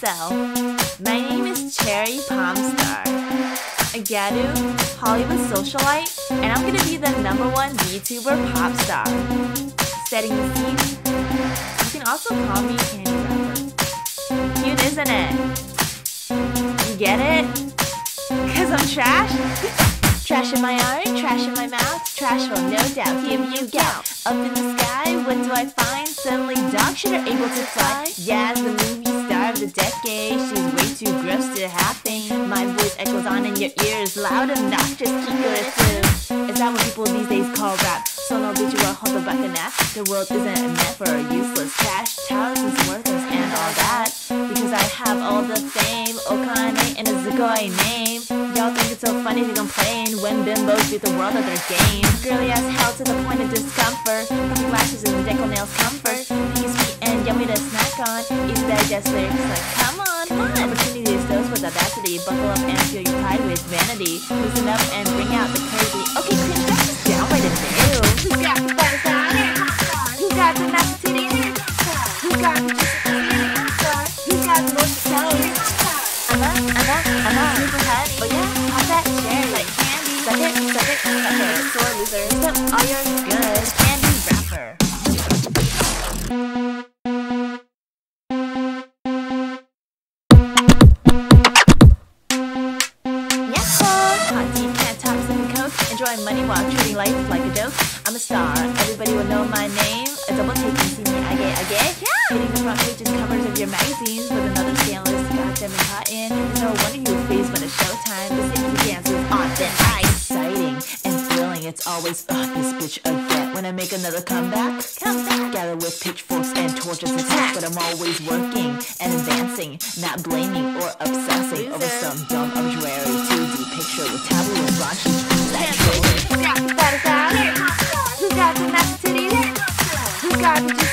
So, my name is Cherry Pomstar, a Gyaru Hollywood socialite, and I'm gonna be the #1 Vtuber pop star. Setting the scene, you can also call me Candy Rapper. Cute, isn't it? You get it? Cause I'm trash? Trash in my art, trash in my mouth, trash will no doubt give you gout. Up in the sky, what do I find? Suddenly dog shit are able to fly. Yeah, the movie star of the decade, she's way too gross to happen. My voice echoes on in your ears, loud enough, just keep it through. Is that what people these days call rap? Solo bitch, you are hold back and that. The world isn't meant for useless trash, talentless, worthless, and all that. Because I have all the fame, Okane, and a Zugoi name. Y'all think it's so funny to complain when bimbos beat the world at their game. Girly as hell to the point of discomfort. Perfect lashes and deco nails comfort. These sweet and yummy to snack on. Easy digest lyrics like come on. Opportunity is those with audacity. Buckle up and feel your pride with vanity. Loosen up and bring out the crazy. Okay, clean that just down right in there. Who's got the butterfly? Who got the nasty titties? Who got the juicy? Who got the most toes? I'm a super honey. Oh yeah, pop that cherry like candy. Suck it, sore loser. So all yours good, candy wrapper. Hot tea, can't top sipping coke. Enjoying money while treating life like a joke. I'm a star, everybody will know my name. A double take and see me, I get. Hitting the front pages, covers of your magazines with another scandalous goddamn cotton. It's no wonder you freeze when it's showtime. The city dance is on thin ice. Exciting and thrilling, it's always this bitch again. When I make another comeback, gather with pitchforks and torches attack. But I'm always working and advancing, not blaming or obsessing over some dumb arbitrary 2D picture with taboo and raunchy. Who got the fattest ass? Who got the nasty titties? Who got the